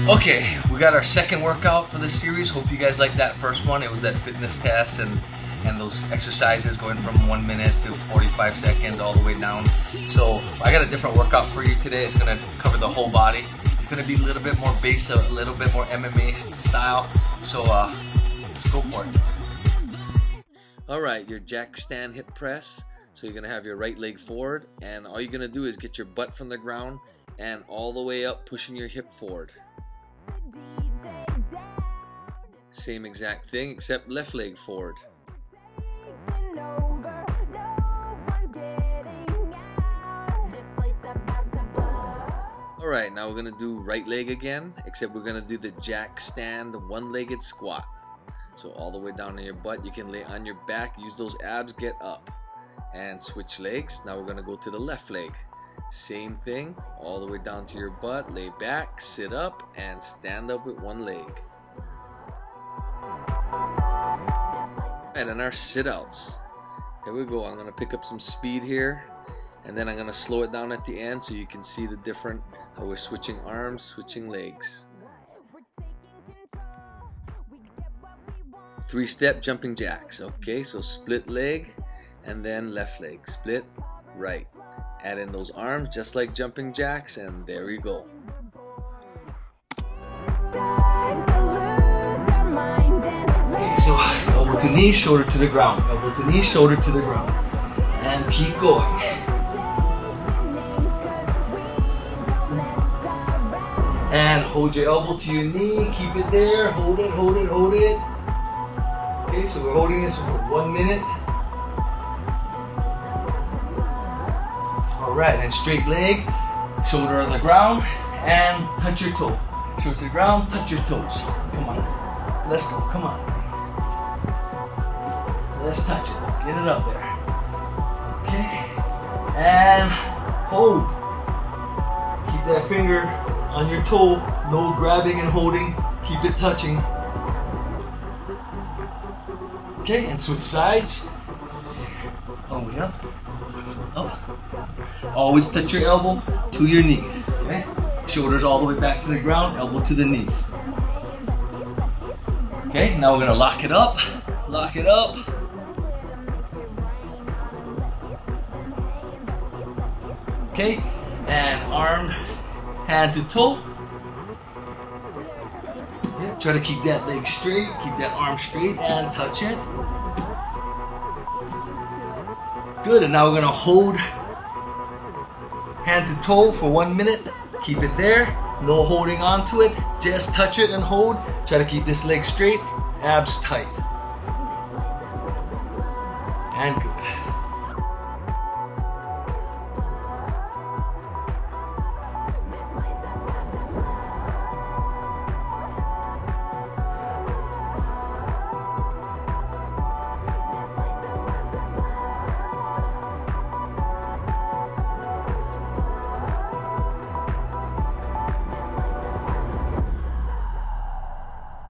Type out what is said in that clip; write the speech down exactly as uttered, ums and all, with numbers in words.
Okay, we got our second workout for this series. Hope you guys liked that first one. It was that fitness test and and those exercises going from one minute to forty-five seconds all the way down. So I got a different workout for you today. It's gonna cover the whole body. It's gonna be a little bit more base, a little bit more M M A style. So uh, let's go for it. All right, your jack stand hip press. So you're gonna have your right leg forward, and all you're gonna do is get your butt from the ground and all the way up, pushing your hip forward. Same exact thing, except left leg forward. Alright, now we're going to do right leg again, except we're going to do the jack stand one-legged squat. So all the way down on your butt, you can lay on your back, use those abs, get up. And switch legs. Now we're going to go to the left leg. Same thing, all the way down to your butt, lay back, sit up, and stand up with one leg. And then our sit-outs. Here we go. I'm going to pick up some speed here, and then I'm going to slow it down at the end so you can see the different, how we're switching arms, switching legs. Three-step jumping jacks. Okay, so split leg and then left leg. Split, right. Add in those arms just like jumping jacks, and there we go. Okay, so elbow to knee, shoulder to the ground. Elbow to knee, shoulder to the ground. And keep going. And hold your elbow to your knee, keep it there, hold it, hold it, hold it. Okay, so we're holding this for one minute. Alright, and straight leg, shoulder on the ground, and touch your toe. Shoulder to the ground, touch your toes. Come on, let's go, come on. Let's touch it, get it up there. Okay, and hold. Keep that finger on your toe, no grabbing and holding, keep it touching. Okay, and switch sides. All the way up, up. Always touch your elbow to your knees. Okay, shoulders all the way back to the ground, elbow to the knees. Okay, now we're gonna lock it up, lock it up. Okay, and arm, hand to toe. Yeah, try to keep that leg straight, keep that arm straight, and touch it. Good, and now we're gonna hold hand to toe for one minute. Keep it there, no holding on to it, just touch it and hold. Try to keep this leg straight, abs tight. And good.